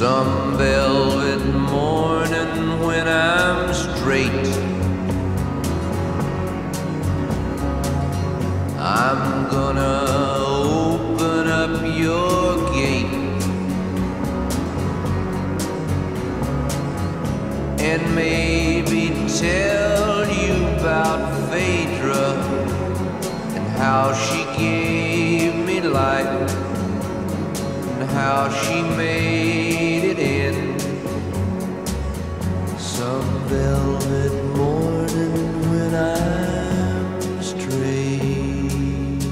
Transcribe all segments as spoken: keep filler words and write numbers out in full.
Some velvet morning when I'm straight, I'm gonna open up your gate and maybe tell you about Phaedra and how she gave me life and how she made it in some velvet morning when I'm straight.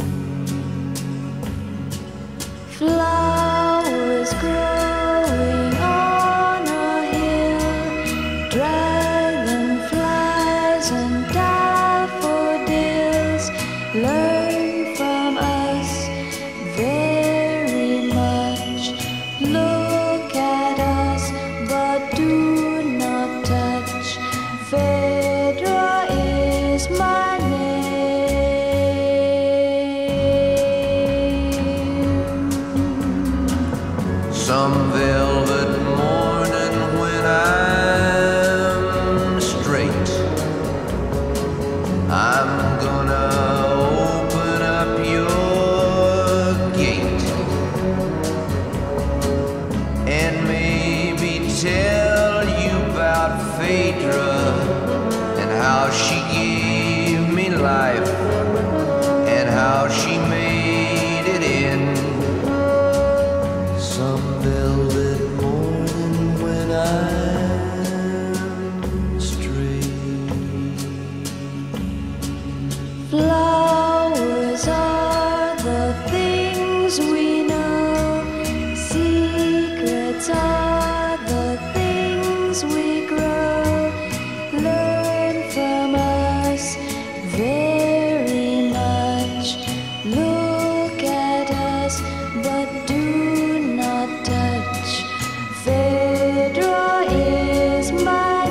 Flowers growing on a hill, dragonflies and daffodils learn from us very much. Look at us, but do not touch. Phaedra is my name. Some velvet morning when I'm straight, I'm gonna open up your gate and maybe tell you about Phaedra and how she gave me life and how she made it in some velvet morning when I'm straight. Flowers are the things we know. Secrets are the things we grow. Learn from us very much. Look at us, but do not touch. Phaedra is my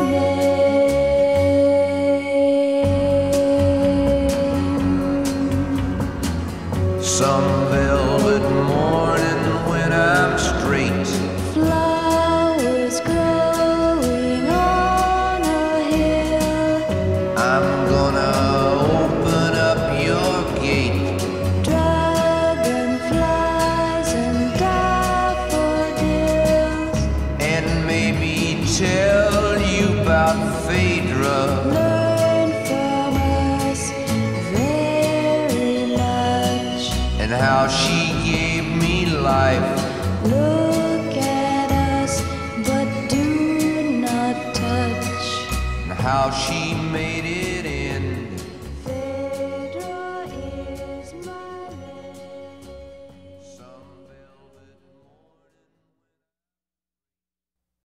name. Some velvet morning when I'm straight, Flowers growing on a hill, I'm gonna open up your gate dragonflies and daffodils and maybe tell you about Phaedra learn from us very much. and how she gave me life Look at us, but do not touch. and how she made